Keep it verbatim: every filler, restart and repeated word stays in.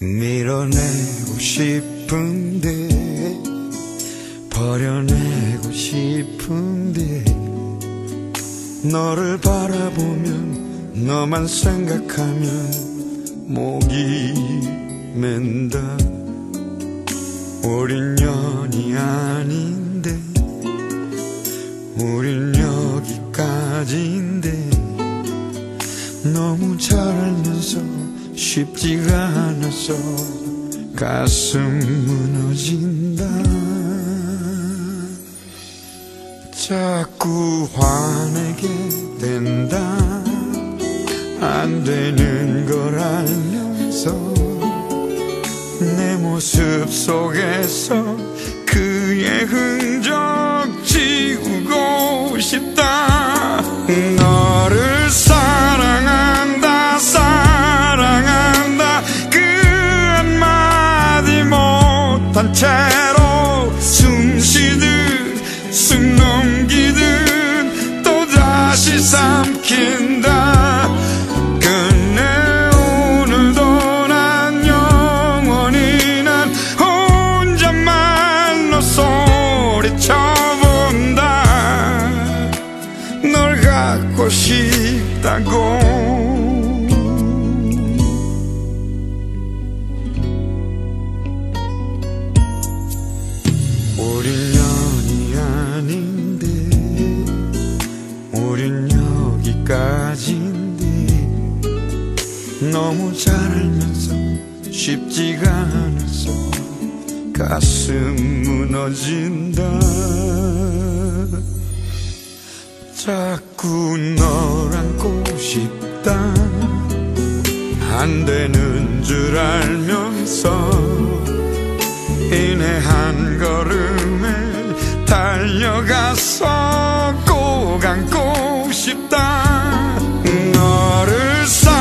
밀어내고 싶은데 버려내고 싶은데 너를 바라보면 너만 생각하면 목이 맨다. 우린 연이 아닌데 우린 여기까지인데 너무 잘 알면서 쉽지가 않아서 가슴 무너진다. 자꾸 화내게 된다. 안 되는 걸 알면서 내 모습 속에서 그의 흔적 지우고 싶다. 너를 사랑한다 사랑한다 그 한마디 못한 채로 숨쉬듯 숨 넘기듯 또다시 삼킨다. 끝내 오늘도 난 영원히 난 혼잣말로 소리쳐본다. 널 갖고 싶다고. 우린 연이 아닌데 우린 여기까지인데 너무 잘 알면서 쉽지가 않아서 가슴 무너진다. 자꾸 널 안고 싶다. 안 되는 줄 알면서 이내 한 걸음에 달려가서 꼭 안고 싶다. 너를